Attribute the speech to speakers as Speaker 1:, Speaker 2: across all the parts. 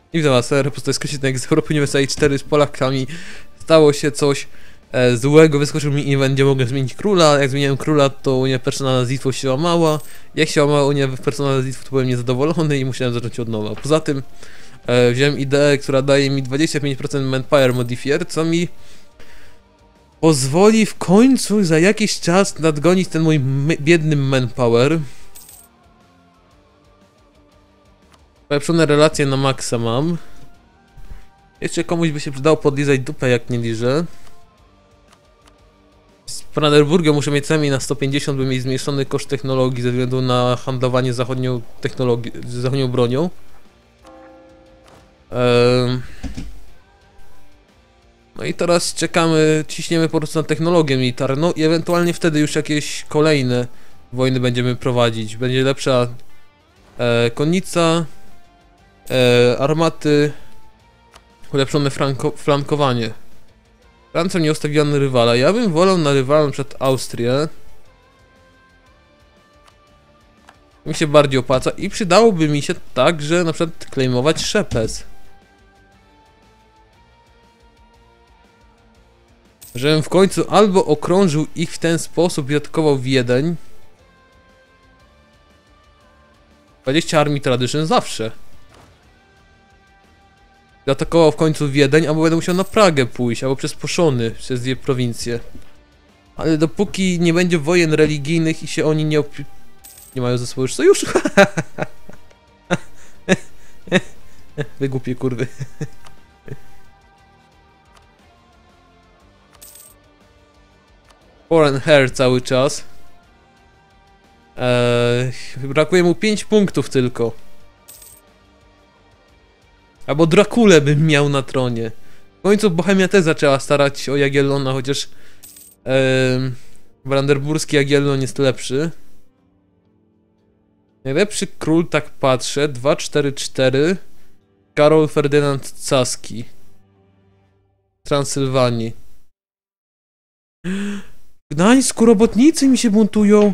Speaker 1: I witam was, repozytor skreślony z Europy Uniwersytet 4 z Polakami. Stało się coś złego, wyskoczył mi event, gdzie mogę zmienić króla. Jak zmieniłem króla, to Unia Personalna nazwistwo się łamała. Jak się łamała Unia Personalna nazwistwo, to byłem niezadowolony i musiałem zacząć od nowa. Poza tym wziąłem ideę, która daje mi 25% Manpower Modifier, co mi pozwoli w końcu za jakiś czas nadgonić ten mój biedny Manpower. Polepszone relacje na maksa mam. Jeszcze komuś by się przydało podlizać dupę, jak nie liżę. Z Brandenburgiem muszę mieć co najmniej na 150, by mieć zmniejszony koszt technologii ze względu na handlowanie zachodnią technologią, zachodnią bronią. No i teraz czekamy, ciśniemy po prostu na technologię militarną i ewentualnie wtedy już jakieś kolejne wojny będziemy prowadzić. Będzie lepsza konnica, armaty, ulepszone flankowanie. Francja nie ustawiła na rywala. Ja bym wolał na rywala przed Austrię. Mi się bardziej opłaca i przydałoby mi się także na przykład claimować Szepes. Żebym w końcu albo okrążył ich w ten sposób i atakował Wiedeń. 20 armii tradition zawsze. Zaatakował w końcu Wiedeń, albo będę musiał na Pragę pójść, albo przez Poszony, przez dwie prowincje. Ale dopóki nie będzie wojen religijnych i się oni nie mają ze sobą już sojuszu. Wy głupie kurwy. Foreign Hair cały czas. Brakuje mu 5 punktów tylko. Albo Drakulę bym miał na tronie. W końcu Bohemia też zaczęła starać się o Jagiellona, chociaż brandenburski Jagiellon jest lepszy. Najlepszy król, tak patrzę, 244. Karol Ferdynand Caski. Transylwanii. W Gdańsku robotnicy mi się buntują.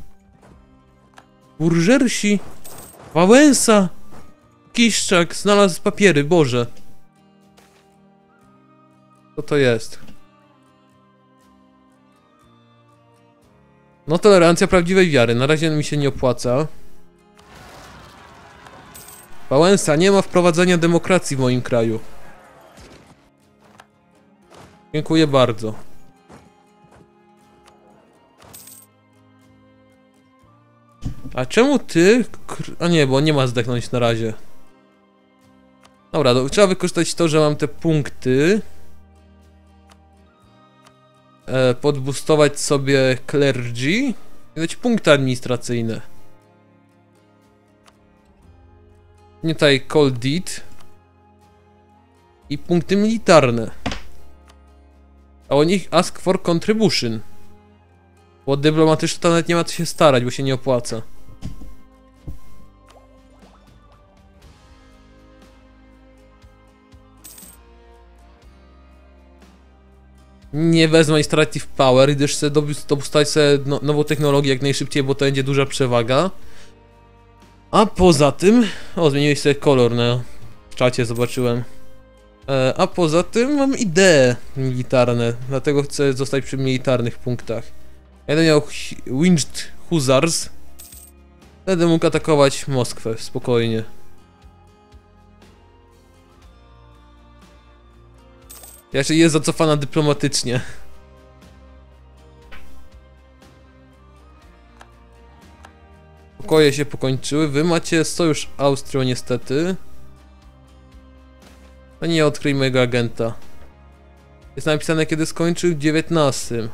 Speaker 1: Burżersi. Wałęsa. Kiszczak znalazł papiery, Boże. Co to jest? No tolerancja prawdziwej wiary. Na razie mi się nie opłaca. Wałęsa, nie ma wprowadzenia demokracji w moim kraju. Dziękuję bardzo. A czemu ty... A nie, bo nie ma zdechnąć na razie. Dobra, trzeba wykorzystać to, że mam te punkty. Podboostować sobie clergy i dać punkty administracyjne. Nie tutaj call deed. I punkty militarne. A o nich ask for contribution. Bo dyplomatyczne to nawet nie ma co się starać, bo się nie opłaca. Nie wezmę Administrative Power, gdyż chcę dostać sobie nową technologię jak najszybciej, bo to będzie duża przewaga. A poza tym... O, zmieniłeś sobie kolor na czacie, zobaczyłem. A poza tym mam idee militarne, dlatego chcę zostać przy militarnych punktach. Ja będę miał Winged Hussars. Wtedy mógł atakować Moskwę spokojnie. Jeszcze jest zacofana dyplomatycznie. Pokoje się pokończyły. Wy macie sojusz Austrią niestety. No nie odkryj mojego agenta. Jest napisane kiedy skończył w 19.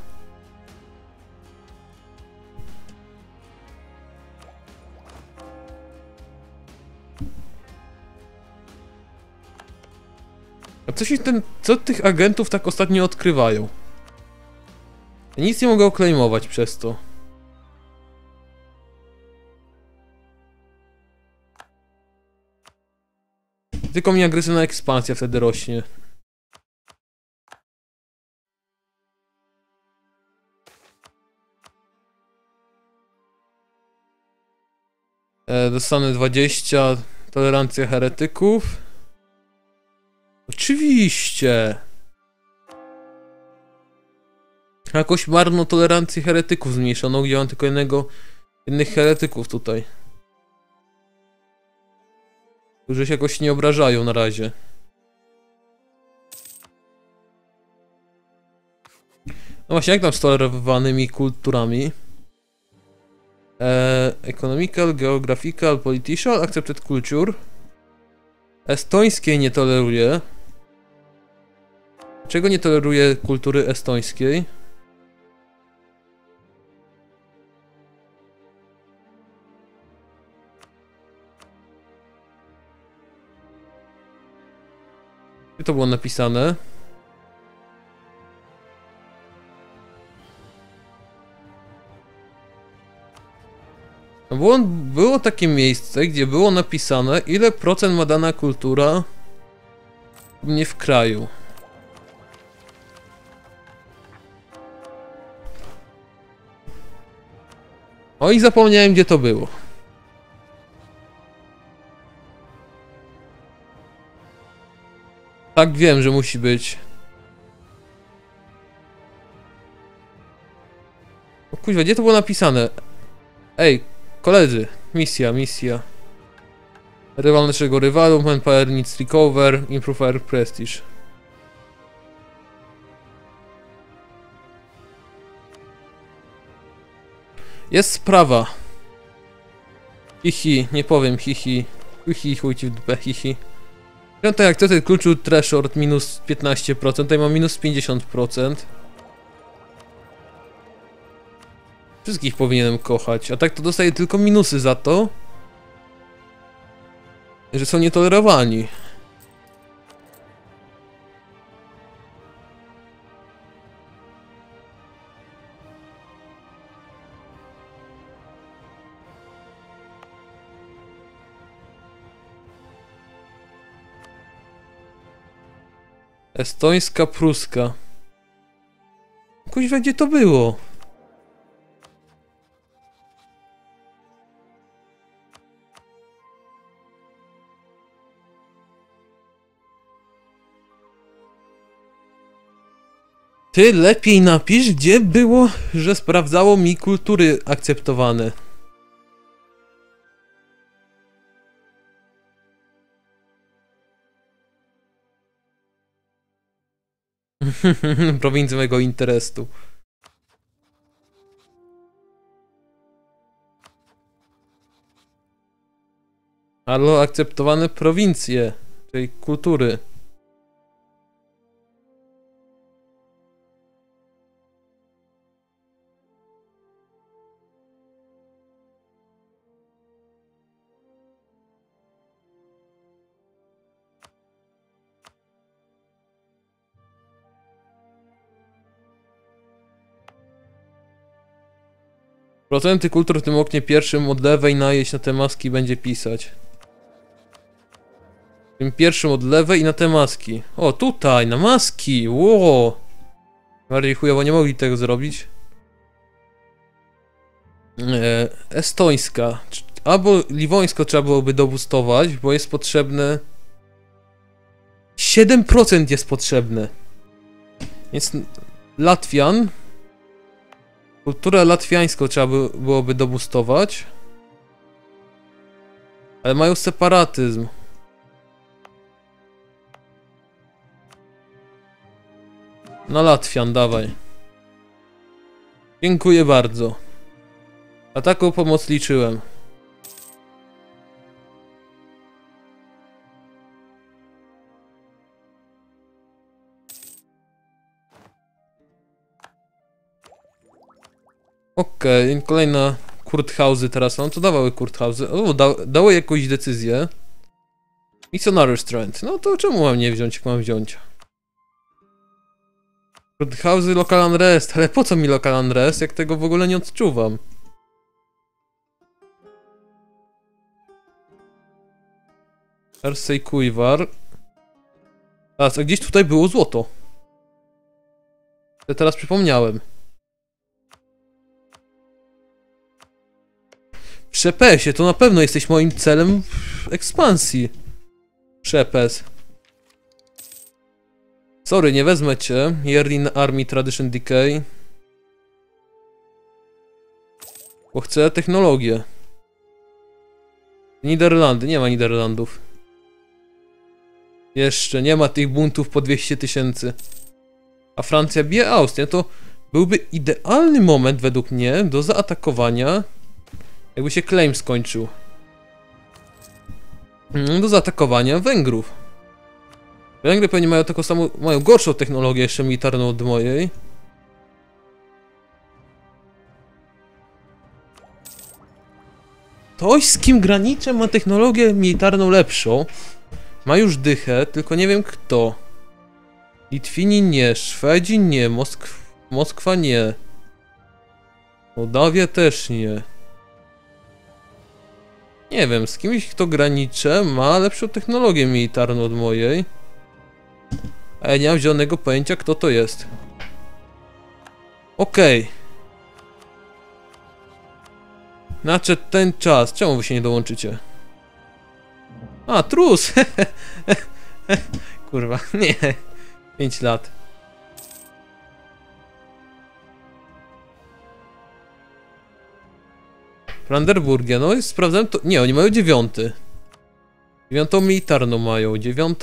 Speaker 1: A co tych agentów tak ostatnio odkrywają? Ja nic nie mogę oklejmować przez to. Tylko mi agresywna ekspansja wtedy rośnie. Dostanę 20, tolerancja heretyków. Oczywiście! Jakoś marną tolerancję heretyków zmniejszono, gdzie mam tylko innych heretyków tutaj. Którzy się jakoś nie obrażają na razie. No właśnie, jak tam z tolerowanymi kulturami? Economical, geographical, political, accepted culture. Estońskiej nie toleruje. Czego nie toleruje kultury estońskiej? Gdzie to było napisane? Było takie miejsce, gdzie było napisane, ile procent ma dana kultura u mnie w kraju. O i zapomniałem, gdzie to było. Tak, wiem, że musi być. O kuźwa, gdzie to było napisane? Ej, koledzy, misja. Rywal naszego rywalu, manpower needs recover, improve our prestige. Jest sprawa. Hihi, nie powiem hihi. Chuj ci w dupę, hihi. No to jak to ten kluczu threshold minus 15%, tutaj mam minus 50%. Wszystkich powinienem kochać, a tak to dostaję tylko minusy za to, że są nietolerowani. Estońska, pruska. Kuźwa, gdzie to było? Ty lepiej napisz, gdzie było, że sprawdzało mi kultury akceptowane. Prowincja mego interesu. Albo akceptowane prowincje, czyli kultury. Procenty kultur w tym oknie pierwszym od lewej najeść na te maski będzie pisać. Tym pierwszym od lewej i na te maski. O, tutaj, na maski! Ło! Bardziej chujowo nie mogli tego zrobić. Estońska. Albo liwońsko trzeba byłoby dobustować, bo jest potrzebne... 7% jest potrzebne. Więc Latwian... Kulturę latwiańską trzeba byłoby dobustować. Ale mają separatyzm. Na Latwian, dawaj. Dziękuję bardzo. Na taką pomoc liczyłem. Okej, kolejna Kurthauzy teraz mam. Co dawały Kurthauzy? O, dały jakąś decyzję. Missionary Strength. No to czemu mam nie wziąć, jak mam wziąć? Kurthauzy, Local Unrest. Ale po co mi Local Unrest, jak tego w ogóle nie odczuwam? Ersey Kuivar. A gdzieś tutaj było złoto. Ja teraz przypomniałem. Przepesie, to na pewno jesteś moim celem w ekspansji. Przepes. Sorry, nie wezmę cię. Yearly Army Tradition Decay. Bo chcę technologię. Niderlandy, nie ma Niderlandów. Jeszcze nie ma tych buntów po 200 000. A Francja bije Austrię, to byłby idealny moment według mnie do zaatakowania, jakby się claim skończył. Do zaatakowania Węgrów. Węgry pewnie mają taką samą, mają gorszą technologię jeszcze militarną od mojej. Ktoś, z kim graniczę, ma technologię militarną lepszą. Ma już dychę, tylko nie wiem kto. Litwini nie, Szwedzi nie, Moskwa nie. Mołdawia też nie. Nie wiem, z kimś kto graniczę ma lepszą technologię militarną od mojej. A ja nie mam zielonego pojęcia kto to jest. Okej. Znaczy ten czas, czemu wy się nie dołączycie? A, trus! Kurwa, nie. 5 lat. Brandenburgia, no i sprawdzałem to... Nie, oni mają 9. 9 militarną mają. 9.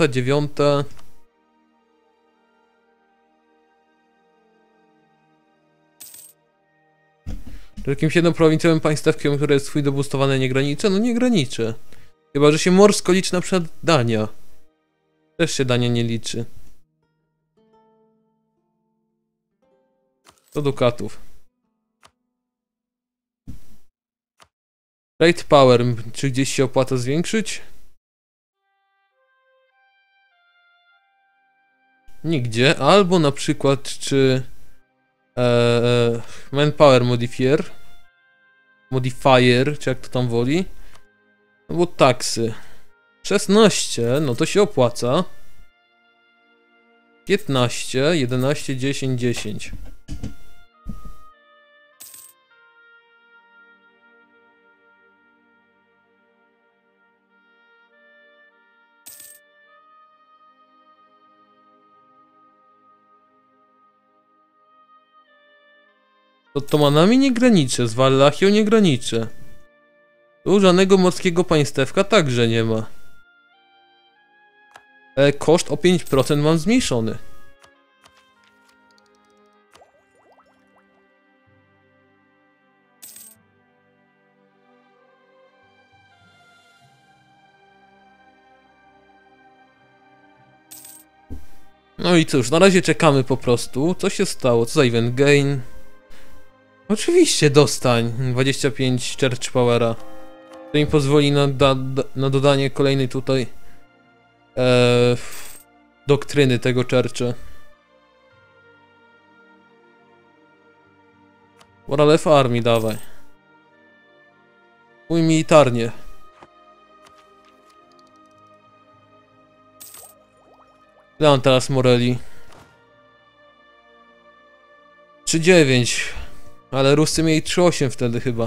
Speaker 1: Jakimś jedną prowincjowym państewkiem, które jest swój dobustowane, nie graniczy? No nie graniczy. Chyba, że się morsko liczy na przykład Dania. Też się Dania nie liczy. 100 dukatów. Trade power, czy gdzieś się opłaca zwiększyć? Nigdzie, albo na przykład czy manpower modifier, czy jak to tam woli. Albo taksy. 16, no to się opłaca. 15, 11, 10, 10. Z Ottomanami nie graniczę, z Wallachią nie graniczę. Tu żadnego morskiego państewka także nie ma. Koszt o 5% mam zmniejszony. No i cóż, na razie czekamy po prostu. Co się stało? Co za event gain? Oczywiście dostań 25 Church Powera. To mi pozwoli na dodanie kolejnej tutaj doktryny tego Churcha. Morale w armii, dawaj. Mój militarnie. Ile mam teraz moreli? 3,9. Ale Ruscy mieli 3,8 wtedy chyba.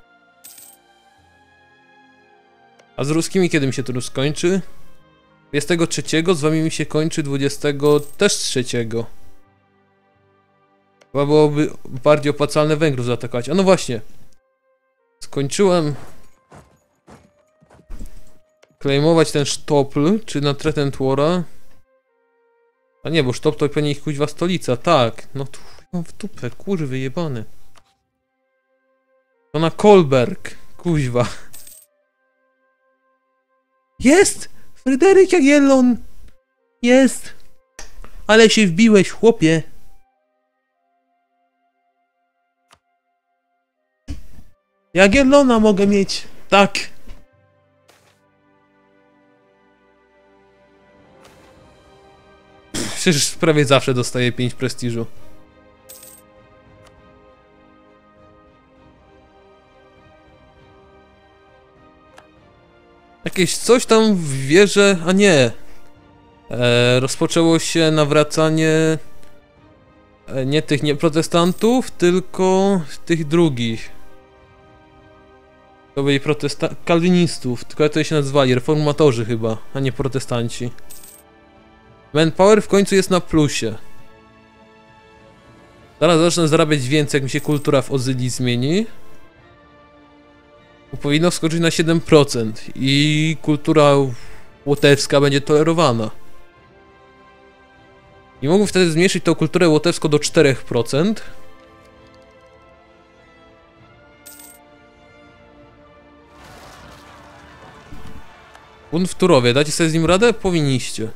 Speaker 1: A z ruskimi kiedy mi się to skończy? 23, z wami mi się kończy 20 też 3. Chyba byłoby bardziej opłacalne Węgrów zaatakować. A no właśnie. Skończyłem claimować ten Sztopl, czy na Threatened War'a. A nie, bo Sztopl to pewnie ich kuźwa stolica, tak. No tu w dupę, kurwy jebany. To na Kolberg, kuźwa. Jest! Fryderyk Jagiellon! Jest! Ale się wbiłeś, chłopie! Jagiellona mogę mieć! Tak! Przecież prawie zawsze dostaję 5 prestiżu. Jakieś coś tam w wieży, a nie. Rozpoczęło się nawracanie nie tych protestantów, tylko tych drugich. To byli kalwinistów, tylko jak to się nazywali, reformatorzy chyba, a nie protestanci. Manpower w końcu jest na plusie. Zaraz zacznę zarabiać więcej, jak mi się kultura w Ozylii zmieni. Bo powinno wskoczyć na 7% i kultura łotewska będzie tolerowana. I mógłbym wtedy zmniejszyć tą kulturę łotewską do 4%. Bunt w Turowie, dacie sobie z nim radę? Powinniście.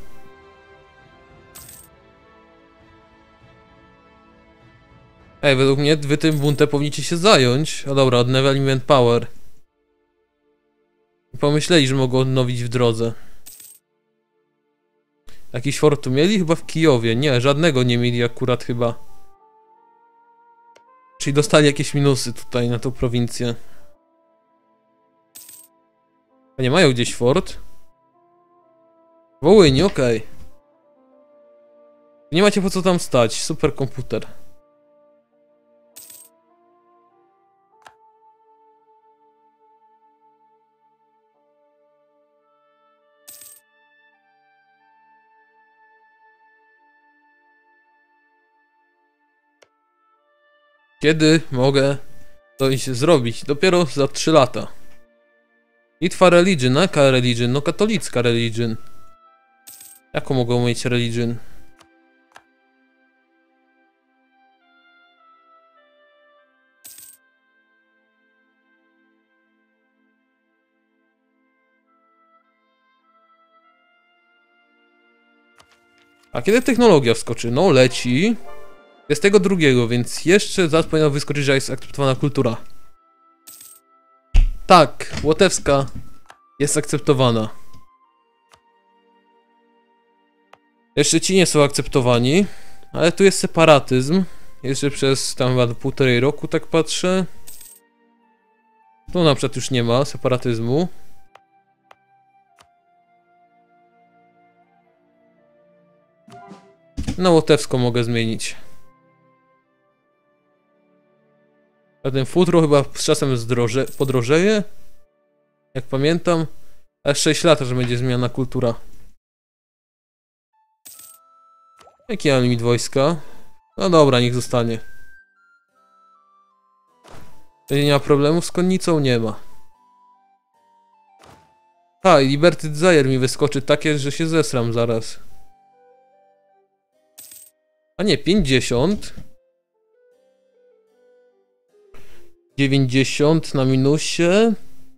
Speaker 1: Ej, według mnie wy tym buntem powinniście się zająć. A dobra, odnowili Manpower. Pomyśleli, że mogą odnowić w drodze. Jakiś fort tu mieli? Chyba w Kijowie. Nie, żadnego nie mieli akurat chyba. Czyli dostali jakieś minusy tutaj na tą prowincję. A nie mają gdzieś fort? W Wołyni, okej. Nie macie po co tam stać. Super komputer. Kiedy mogę coś zrobić? Dopiero za 3 lata. Litwa religion, jaka religion? No katolicka religion. Jaką mogą mieć religion? A kiedy technologia wskoczy? No leci. Jest tego drugiego, więc jeszcze zaraz powinna wyskoczyć, że jest akceptowana kultura. Tak, łotewska jest akceptowana. Jeszcze ci nie są akceptowani, ale tu jest separatyzm. Jeszcze przez tam chyba 1,5 roku, tak patrzę. Tu na przykład już nie ma separatyzmu. Na łotewską mogę zmienić. A ten futro chyba z czasem podrożeje. Jak pamiętam. Aż 6 lat, że będzie zmiana kultura. Jaki mam limit wojska? No dobra, niech zostanie. Nie ma problemów z konnicą? Nie ma. A, i Liberty Desire mi wyskoczy takie, że się zesram zaraz. A nie, 50. 90 na minusie.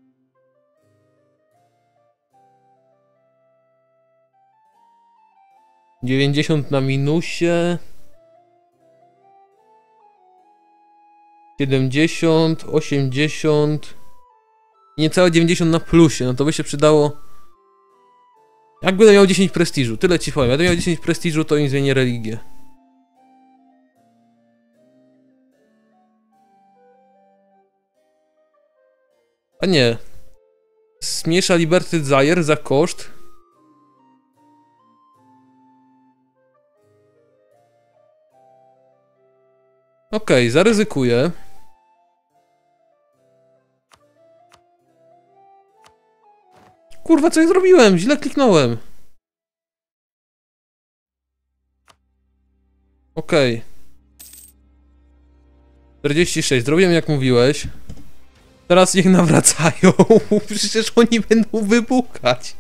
Speaker 1: $90 na minusie. 70, 80. Niecałe 90 na plusie, no to by się przydało. Jak będę miał 10 prestiżu, tyle ci powiem. Jak będę miał 10 prestiżu, to im zmienię religię. A nie. Zmniejsza Liberty Desire za koszt. Okej, zaryzykuję. Kurwa, co ja zrobiłem? Źle kliknąłem. Okej. 46, zrobiłem jak mówiłeś. Teraz niech nawracają. Przecież oni będą wybuchać.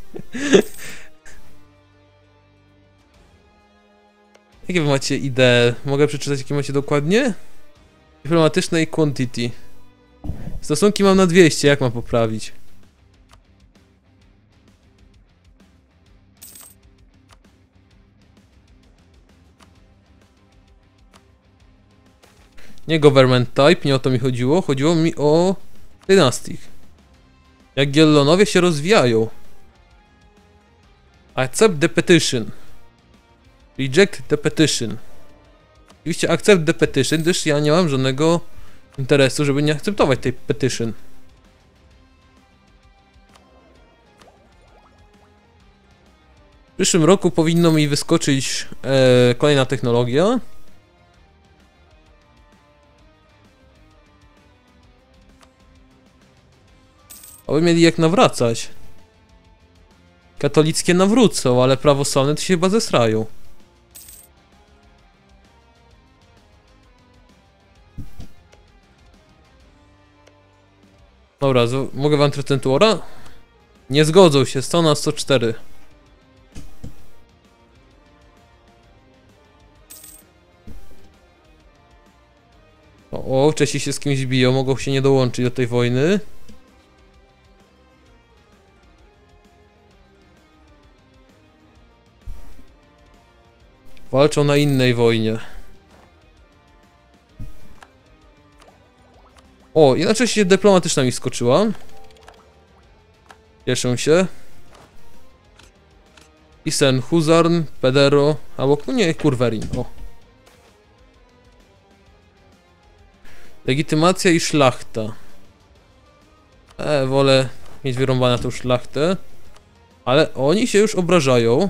Speaker 1: Jakie wy macie idee? Mogę przeczytać, jakie macie dokładnie? Dyplomatyczne i quantity. Stosunki mam na 200, jak mam poprawić? Nie government type, nie o to mi chodziło. Chodziło mi o dynastii. Jak Giellonowie się rozwijają. Accept the petition. Reject the petition. Oczywiście accept the petition, gdyż ja nie mam żadnego interesu, żeby nie akceptować tej petition. W przyszłym roku powinno mi wyskoczyć kolejna technologia. Aby mieli jak nawracać. Katolickie nawrócą, ale prawosławne to się chyba zesrają. Dobra, mogę wam Trecentuora? Nie zgodzą się, 100 na 104. O, Czesi się z kimś biją, mogą się nie dołączyć do tej wojny. Walczą na innej wojnie. O, jednocześnie dyplomatyczna mi skoczyła. Cieszę się. Isen, Huzarn, Pedero, albo nie, Kurwerin, o. Legitymacja i szlachta. Wolę mieć wyrąbane tą szlachtę. Ale oni się już obrażają.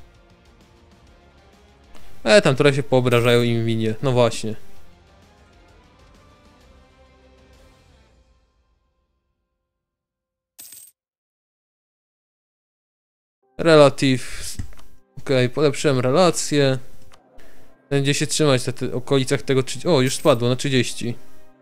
Speaker 1: Tam trochę się poobrażają im winie, no właśnie. Relative. Okej, polepszyłem relacje. Będzie się trzymać na okolicach tego 30. O, już spadło na 30.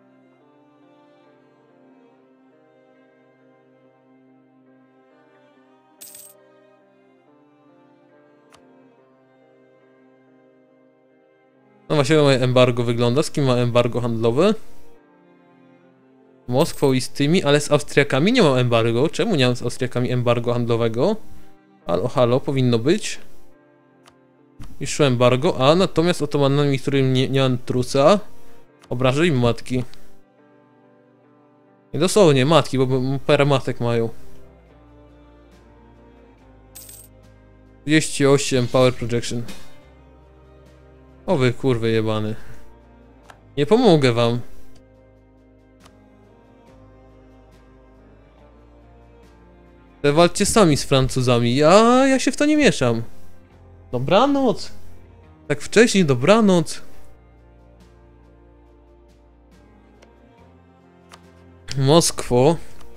Speaker 1: No właśnie, moje embargo wygląda. Z kim ma embargo handlowe? Moskwą i z tymi, ale z Austriakami nie mam embargo. Czemu nie mam z Austriakami embargo handlowego? Halo, halo, powinno być. Już embargo, a natomiast Otomanami, którym nie mam trusa, obrażę im matki. I dosłownie matki, bo parę matek mają. 38 power projection. O wy kurwy jebany. Nie pomogę wam. Walczcie sami z Francuzami, ja się w to nie mieszam. Dobranoc. Tak wcześniej, dobranoc. Moskwo.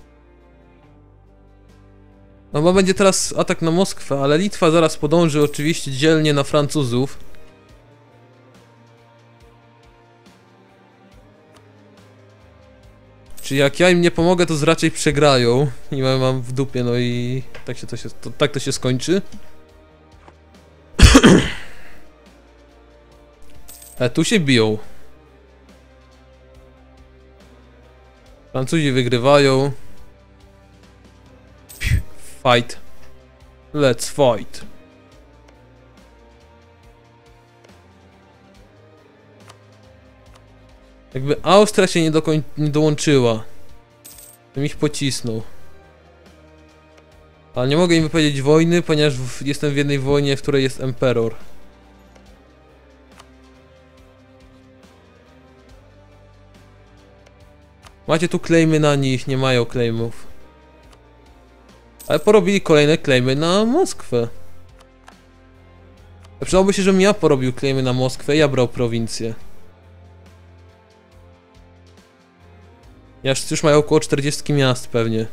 Speaker 1: No bo będzie teraz atak na Moskwę, ale Litwa zaraz podąży oczywiście dzielnie na Francuzów. Czy jak ja im nie pomogę, to raczej przegrają. I mam w dupie, no i tak to się skończy. Tu się biją. Francuzi wygrywają. Fight. Let's fight. Jakby Austria się nie dołączyła, to ich pocisnął. Ale nie mogę im wypowiedzieć wojny, ponieważ jestem w jednej wojnie, w której jest Emperor. Macie tu claimy na nich, nie mają claimów. Ale porobili kolejne claimy na Moskwę. Przydałoby się, żebym ja porobił claimy na Moskwę, ja brał prowincję. Już mają około 40 miast pewnie.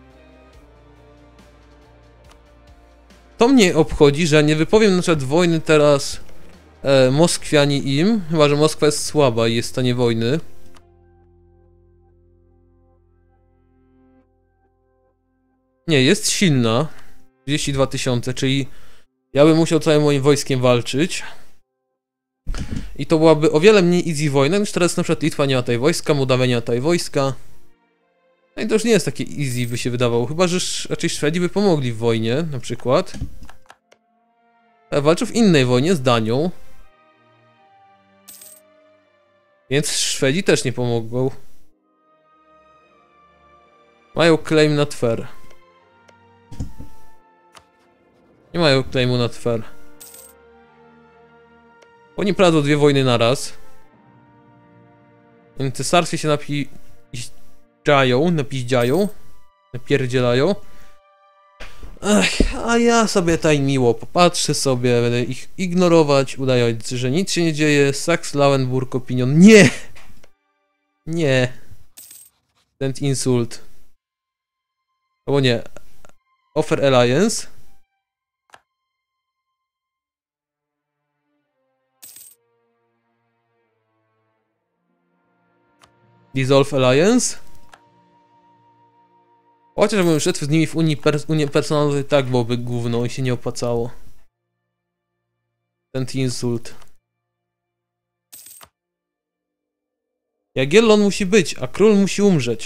Speaker 1: To mnie obchodzi, że nie wypowiem na przykład wojny teraz Moskwie ani im, chyba że Moskwa jest słaba i jest w stanie wojny. Nie, jest silna. 32 000, czyli ja bym musiał całym moim wojskiem walczyć. I to byłaby o wiele mniej easy wojna, niż teraz na przykład Litwa nie ma tej wojska, Mołdawia nie ma tej wojska. No i to już nie jest takie easy, by się wydawało, chyba że raczej Szwedzi by pomogli w wojnie, na przykład. Walczył w innej wojnie z Danią. Więc Szwedzi też nie pomogą. Mają claim na Twer. Nie mają claimu na Twer. Oni prowadzą dwie wojny naraz. Więc cesarskie się napierdzielają. Ech, a ja sobie tutaj miło popatrzę sobie, będę ich ignorować, udając, że nic się nie dzieje. Saxe-Lauenburg Opinion. Nie! Nie. Ten insult. Albo nie. Offer Alliance. Dissolve Alliance. Chociażbym szedł z nimi w Unii personalnej, tak byłoby gówno i się nie opłacało. Ten insult. Jagiellon musi być, a król musi umrzeć.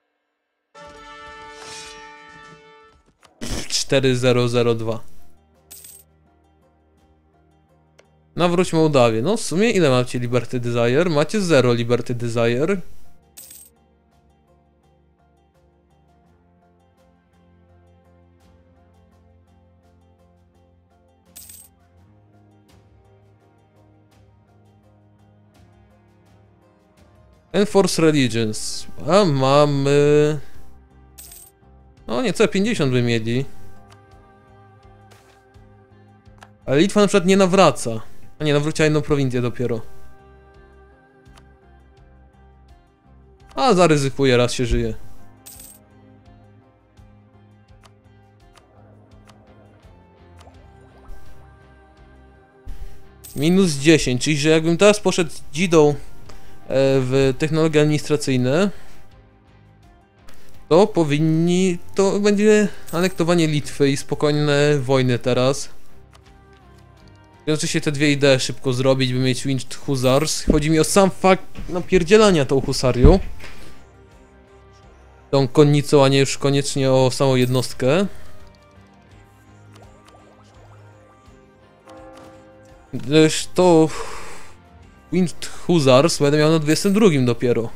Speaker 1: 4002. Nawróć Mołdawię. No w sumie ile macie Liberty Desire? Macie 0 Liberty Desire. Enforce Religions. A mamy... No niecałe 50 by mieli. Ale Litwa na przykład nie nawraca. A nie, nawróciła jedną prowincję dopiero. A zaryzykuję, raz się żyje. Minus 10, czyli że jakbym teraz poszedł z Dzidą w technologie administracyjne, to to będzie anektowanie Litwy i spokojne wojny teraz. Oczywiście te dwie idee szybko zrobić, by mieć Winged Hussars. Chodzi mi o sam fakt napierdzielania tą husarią. Tą konnicą, a nie już koniecznie o samą jednostkę. To Winged Hussars będę miał na 22 dopiero.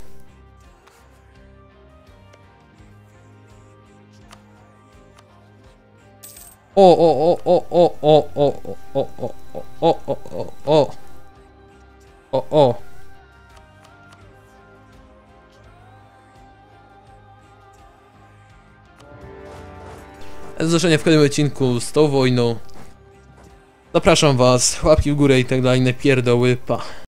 Speaker 1: O. Do zobaczenia w kolejnym odcinku z tą wojną. Zapraszam was, łapki w górę i tak dalej, inne pierdoły, pa.